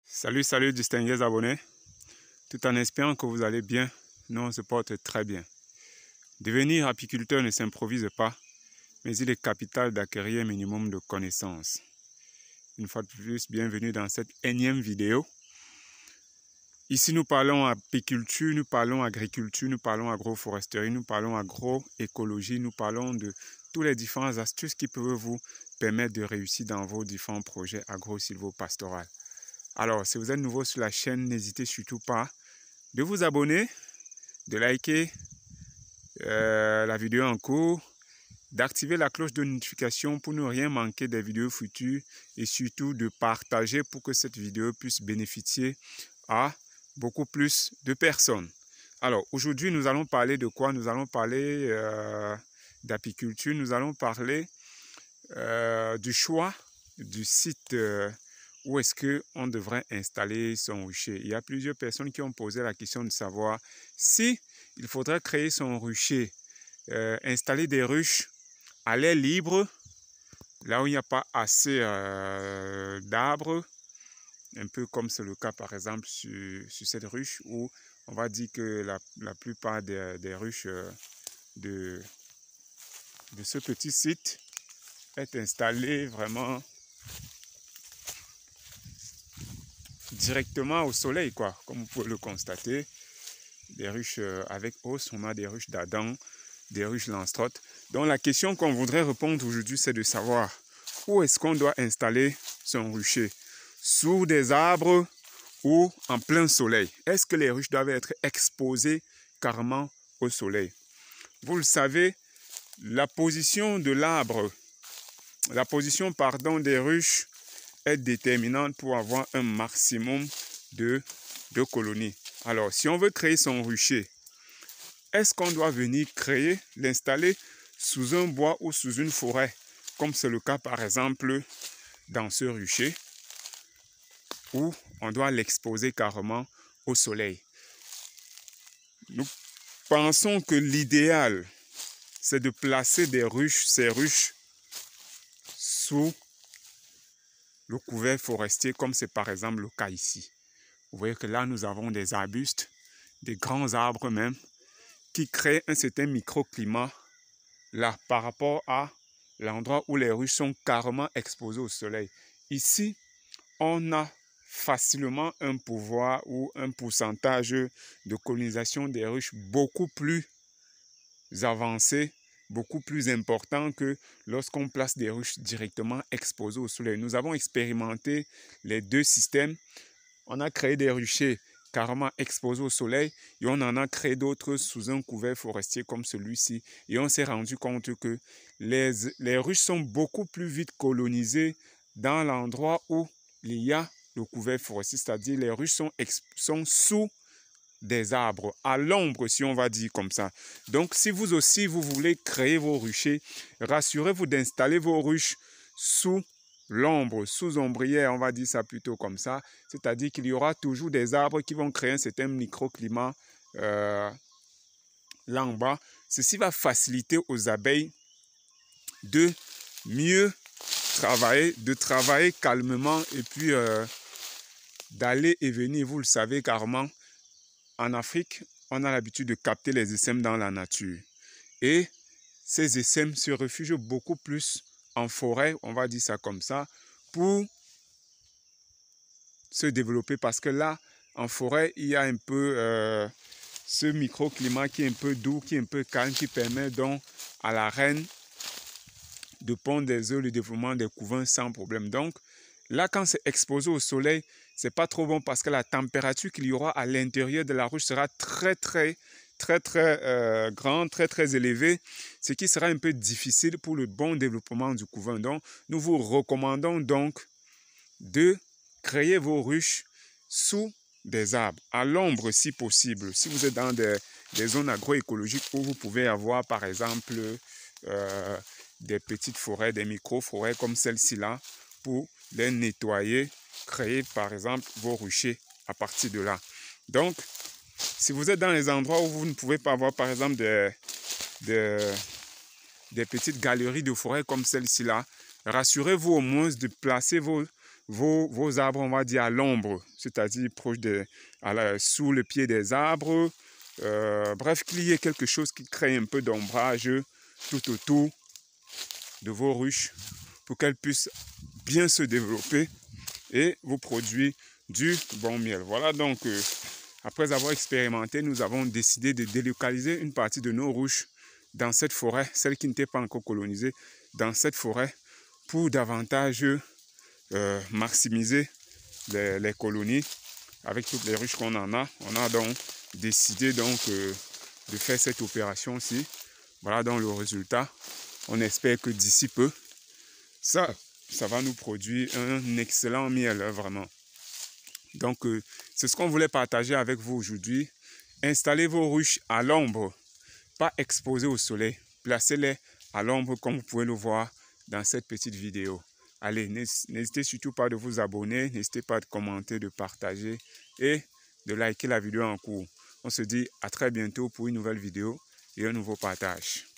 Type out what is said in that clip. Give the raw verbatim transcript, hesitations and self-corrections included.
Salut, salut, distingués abonnés. Tout en espérant que vous allez bien, nous on se porte très bien. Devenir apiculteur ne s'improvise pas, mais il est capital d'acquérir un minimum de connaissances. Une fois de plus, bienvenue dans cette énième vidéo. Ici, nous parlons apiculture, nous parlons agriculture, nous parlons agroforesterie, nous parlons agroécologie, nous parlons de toutes les différentes astuces qui peuvent vous permettre de réussir dans vos différents projets agro-silvopastoraux. Alors, si vous êtes nouveau sur la chaîne, n'hésitez surtout pas de vous abonner, de liker euh, la vidéo en cours, d'activer la cloche de notification pour ne rien manquer des vidéos futures et surtout de partager pour que cette vidéo puisse bénéficier à beaucoup plus de personnes. Alors, aujourd'hui, nous allons parler de quoi? Nous allons parler euh, d'apiculture, nous allons parler euh, du choix du site euh, où est-ce qu'on devrait installer son rucher. Il y a plusieurs personnes qui ont posé la question de savoir si il faudrait créer son rucher, euh, installer des ruches à l'air libre, là où il n'y a pas assez euh, d'arbres, un peu comme c'est le cas par exemple sur, sur cette ruche où on va dire que la, la plupart des, des ruches euh, de, de ce petit site est installée vraiment directement au soleil, quoi, comme vous pouvez le constater. Des ruches avec hausse, on a des ruches d'Adam, des ruches Lanstroth. Donc la question qu'on voudrait répondre aujourd'hui, c'est de savoir où est-ce qu'on doit installer son rucher, sous des arbres ou en plein soleil. Est-ce que les ruches doivent être exposées carrément au soleil? Vous le savez, la position de l'arbre, la position pardon des ruches est déterminante pour avoir un maximum de, de colonies. Alors, si on veut créer son rucher, est-ce qu'on doit venir créer, l'installer sous un bois ou sous une forêt, comme c'est le cas par exemple dans ce rucher, où on doit l'exposer carrément au soleil? Nous pensons que l'idéal, c'est de placer des ruches, ces ruches, sous le couvert forestier, comme c'est par exemple le cas ici. Vous voyez que là, nous avons des arbustes, des grands arbres même, qui créent un certain microclimat là par rapport à l'endroit où les ruches sont carrément exposées au soleil. Ici, on a facilement un pouvoir ou un pourcentage de colonisation des ruches beaucoup plus avancé, beaucoup plus important que lorsqu'on place des ruches directement exposées au soleil. Nous avons expérimenté les deux systèmes. On a créé des ruchers carrément exposés au soleil et on en a créé d'autres sous un couvert forestier comme celui-ci. Et on s'est rendu compte que les, les ruches sont beaucoup plus vite colonisées dans l'endroit où il y a le couvert forestier, c'est-à-dire les ruches sont, sont sous des arbres, à l'ombre si on va dire comme ça. Donc si vous aussi vous voulez créer vos ruchers, rassurez-vous d'installer vos ruches sous l'ombre, sous ombrière, on va dire ça plutôt comme ça. C'est-à-dire qu'il y aura toujours des arbres qui vont créer un certain microclimat euh, là en bas. Ceci va faciliter aux abeilles de mieux travailler, de travailler calmement et puis euh, d'aller et venir. Vous le savez carrément, en Afrique, on a l'habitude de capter les essaim dans la nature. Et ces essaim se réfugient beaucoup plus en forêt, on va dire ça comme ça, pour se développer. Parce que là, en forêt, il y a un peu euh, ce microclimat qui est un peu doux, qui est un peu calme, qui permet donc à la reine de pondre des œufs, le développement des couvains sans problème. Donc, là, quand c'est exposé au soleil, c'est pas trop bon parce que la température qu'il y aura à l'intérieur de la ruche sera très, très, très, très euh, grande, très, très élevée, ce qui sera un peu difficile pour le bon développement du couvain. Donc, nous vous recommandons donc de créer vos ruches sous des arbres, à l'ombre si possible. Si vous êtes dans des, des zones agroécologiques où vous pouvez avoir, par exemple, euh, des petites forêts, des micro-forêts comme celle-ci là, pour les nettoyer, créer par exemple vos ruchers à partir de là. Donc, si vous êtes dans les endroits où vous ne pouvez pas avoir par exemple des, des, des petites galeries de forêt comme celle-ci là, rassurez-vous au moins de placer vos, vos, vos arbres, on va dire, à l'ombre, c'est-à-dire proche de, à la, sous le pied des arbres. Euh, bref, qu'il y ait quelque chose qui crée un peu d'ombrage tout autour de vos ruches pour qu'elles puissent bien se développer et vous produire du bon miel. Voilà donc, euh, après avoir expérimenté, nous avons décidé de délocaliser une partie de nos ruches dans cette forêt, celle qui n'était pas encore colonisée, dans cette forêt pour davantage euh, maximiser les, les colonies avec toutes les ruches qu'on en a. On a donc décidé donc euh, de faire cette opération-ci. Voilà donc le résultat. On espère que d'ici peu, ça, ça va nous produire un excellent miel, vraiment. Donc, euh, c'est ce qu'on voulait partager avec vous aujourd'hui. Installez vos ruches à l'ombre, pas exposées au soleil. Placez-les à l'ombre comme vous pouvez le voir dans cette petite vidéo. Allez, n'hésitez surtout pas de vous abonner, n'hésitez pas de commenter, de partager et de liker la vidéo en cours. On se dit à très bientôt pour une nouvelle vidéo et un nouveau partage.